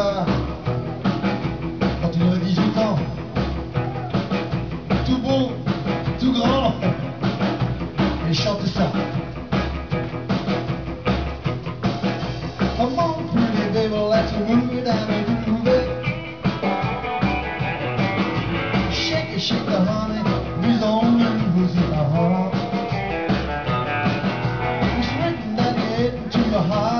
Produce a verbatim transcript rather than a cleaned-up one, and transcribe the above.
ça quand il aurait dix-huit ans. Tout beau, tout grand, et chante ça. Come on, pretty baby, let's move it down and groove it. Shake it, shake it, honey, who's on you, who's in the heart. Who's written that head to your heart.